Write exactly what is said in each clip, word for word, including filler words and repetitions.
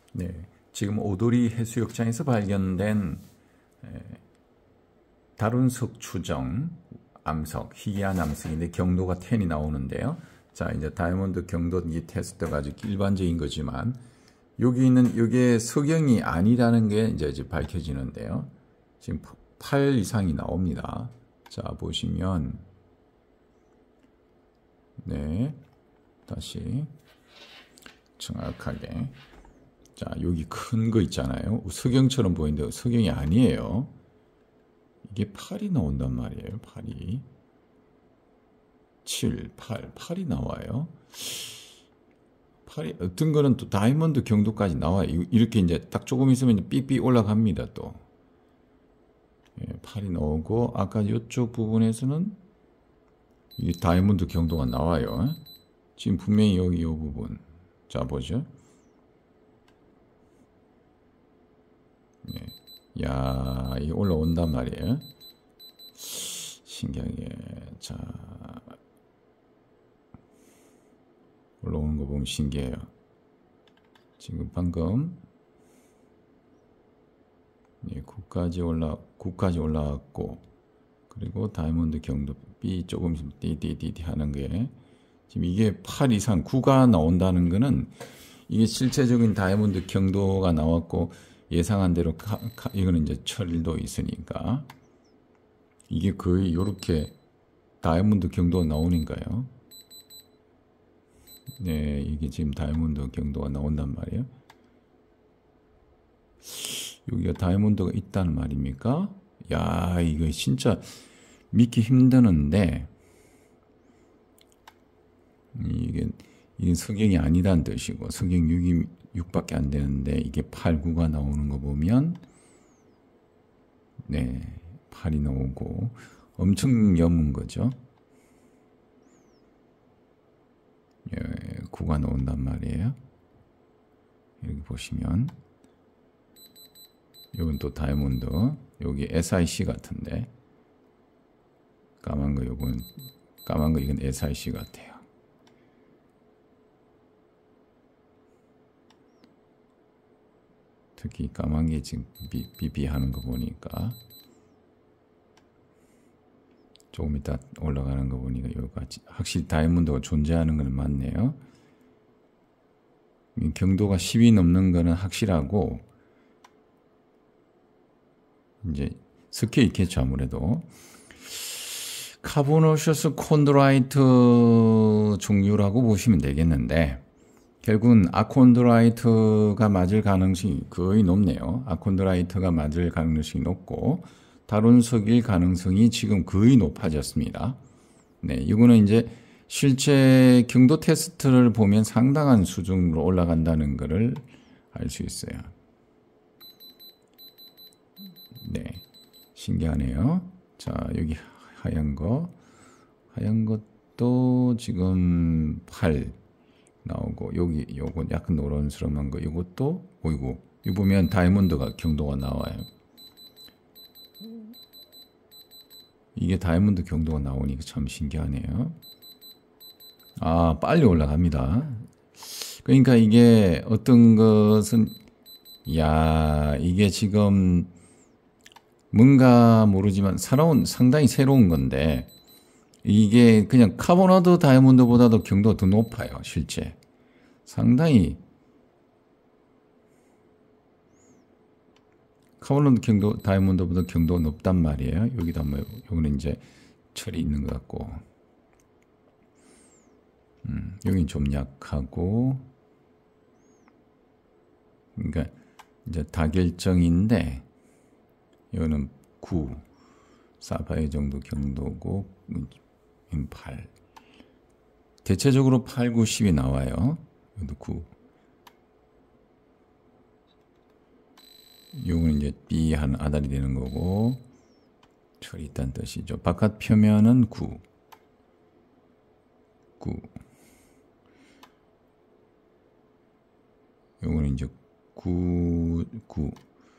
네, 지금 오도리 해수욕장에서 발견된 다룬석 추정 암석, 희귀한 암석인데 경도가 텐이 나오는데요. 자, 이제 다이아몬드 경도 이 테스트가 아주 일반적인 거지만 여기 있는 이게 석영이 아니라는 게 이제, 이제 밝혀지는데요. 지금 팔 이상이 나옵니다. 자, 보시면 네, 다시 정확하게 자, 여기 큰 거 있잖아요. 석영처럼 보이는데 석영이 아니에요. 이게 팔이 나온단 말이에요. 팔이 칠, 팔, 팔이 나와요. 팔이 어떤 거는 또 다이아몬드 경도까지 나와요. 이렇게 이제 딱 조금 있으면 삐삐 올라갑니다. 또 예, 팔이 나오고 아까 이쪽 부분에서는 이 다이아몬드 경도가 나와요. 지금 분명히 여기 이 부분 자 보죠. 네. 야, 이 올라온단 말이에요. 신기하게 자 올라오는 거 보면 신기해요. 지금 방금 예, 구까지 올라 구까지 올라왔고 그리고 다이아몬드 경도 B 조금 띠띠띠띠 하는 게 지금 이게 팔 이상 구가 나온다는 거는 이게 실제적인 다이아몬드 경도가 나왔고 예상한 대로 카, 카, 이거는 이제 철도 있으니까 이게 거의 이렇게 다이아몬드 경도가 나오니까요. 네, 이게 지금 다이아몬드 경도가 나온단 말이에요. 여기가 다이아몬드가 있다는 말입니까? 야, 이거 진짜 믿기 힘드는데 이게 이게 석영이 아니란 뜻이고 석영 육이 육밖에 안 되는데 이게 팔, 구가 나오는 거 보면 네, 팔이 나오고 엄청 염은 거죠. 예, 구가 나온단 말이에요. 여기 보시면 이건 또 다이아몬드 여기 에스아이씨 같은데 까만 거 요건 까만 거 이건 에스아이씨 같아요. 특히 까만 게 지금 비비 하는 거 보니까 조금 이따 올라가는 거 보니까 여기까지 확실히 다이아몬드가 존재하는 건 맞네요. 경도가 십이 넘는 거는 확실하고 이제 섞여 있겠죠. 아무래도 카보너셔스 콘드라이트 종류라고 보시면 되겠는데 결국은 아콘드라이트가 맞을 가능성이 거의 높네요. 아콘드라이트가 맞을 가능성이 높고 다룬석일 가능성이 지금 거의 높아졌습니다. 네, 이거는 이제 실제 경도 테스트를 보면 상당한 수준으로 올라간다는 것을 알 수 있어요. 네, 신기하네요. 자, 여기 하얀 거, 하얀 것도 지금 팔 나오고 여기 요건 약간 노란스러운 거, 이것도 보이고 이 보면 다이아몬드가 경도가 나와요. 이게 다이아몬드 경도가 나오니까 참 신기하네요. 아, 빨리 올라갑니다. 그러니까 이게 어떤 것은 야, 이게 지금 뭔가 모르지만 새로운 상당히 새로운 건데 이게 그냥 카보나드 다이아몬드보다도 경도가 더 높아요. 실제 상당히 카보나드 경도 다이아몬드보다 경도가 높단 말이에요. 여기다 뭐 여기는 이제 철이 있는 것 같고 음, 여기는 좀 약하고 그러니까 이제 다결정인데 이거는 구 사파이어 정도 경도고 팔 대체적으로 팔, 구, 십이 나와요. 여기도 구 요거는 이제 B 한 아달이 되는 거고 철이 있다는 뜻이죠. 바깥 표면은 구 구 요거는 이제 구, 구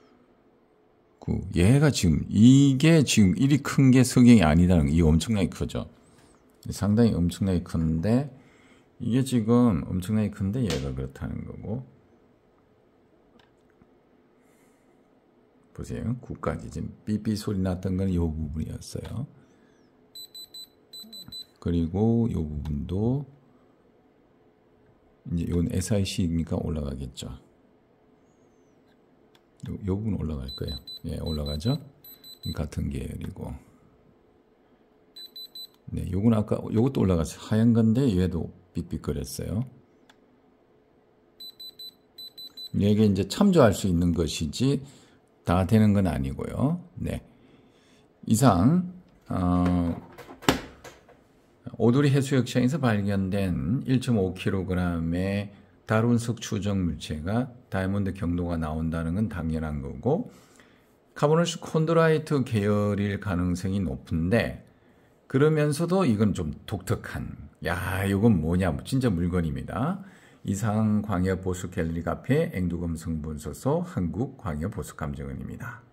구 얘가 지금 이게 지금 이리 큰 게 석영이 아니다는 거. 이게 엄청나게 크죠. 상당히 엄청나게 큰데 이게 지금 엄청나게 큰데 얘가 그렇다는 거고 보세요. 구까지. 지금 삐삐 소리 났던 건 이 부분이었어요. 그리고 이 부분도 이제 이건 에스아이씨니까 올라가겠죠. 요, 요 부분 올라갈 거예요. 예, 올라가죠. 같은 계열이고. 네, 요건 아까 요것도 올라갔어요. 하얀 건데 얘도 삑삑거렸어요. 이게 이제 참조할 수 있는 것이지 다 되는 건 아니고요. 네, 이상 어, 오두리 해수욕장에서 발견된 일 점 오 킬로그램의 다룬석 추정 물체가 다이아몬드 경도가 나온다는 건 당연한 거고, 카보너스 콘드라이트 계열일 가능성이 높은데, 그러면서도 이건 좀 독특한, 야, 이건 뭐냐, 진짜 물건입니다. 이상 광역 보수 갤러리 카페 앵두검 성분소소 한국 광역 보수 감정원입니다.